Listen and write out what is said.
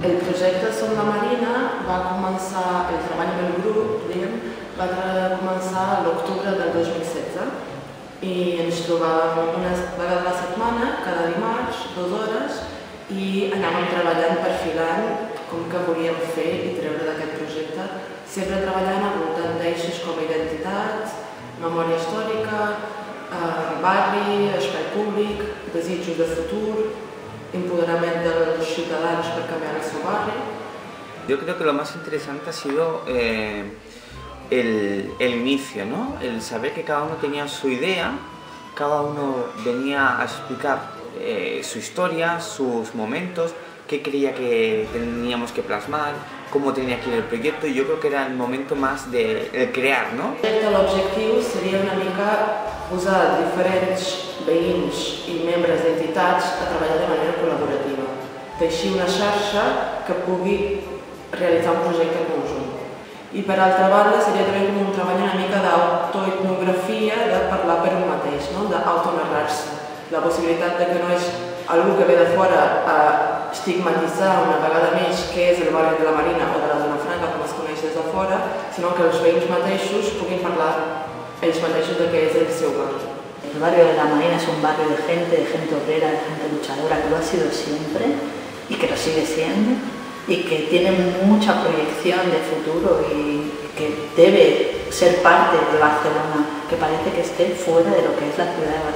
El projecte Som La Marina va començar, el treball del grup, va començar a l'octubre del 2016 i ens trobàvem una vegada a la setmana, cada dimarts, 2 hores, i anàvem treballant perfilant com que volíem fer i treure d'aquest projecte, sempre treballant al voltant d'eixos com identitat, memòria històrica, barri, espai públic, desitjos de futur, empoderamiento de los ciudadanos para cambiar su barrio. Yo creo que lo más interesante ha sido el inicio, ¿no? El saber que cada uno tenía su idea, cada uno venía a explicar su historia, sus momentos, qué creía que teníamos que plasmar, cómo tenía que ir el proyecto, y yo creo que era el momento más de crear, ¿no? L'objectiu seria una mica posar diferents veïns i membres d'entitats a treballar de manera col·laborativa, teixir una xarxa que pugui realitzar un projecte conjunt. I per altra banda seria també com un treball una mica d'autoetnografia, de parlar per un mateix, d'autonarrar-se. La possibilitat que no és algú que ve de fora a estigmatitzar una vegada més què és el barri de la Marina o de la zona franca com es coneix des de fora, sinó que els veïns mateixos puguin parlar ells mateixos de què és el seu barri. El barrio de la Marina es un barrio de gente obrera, de gente luchadora, que lo ha sido siempre y que lo sigue siendo y que tiene mucha proyección de futuro y que debe ser parte de Barcelona, que parece que esté fuera de lo que es la ciudad de Barcelona.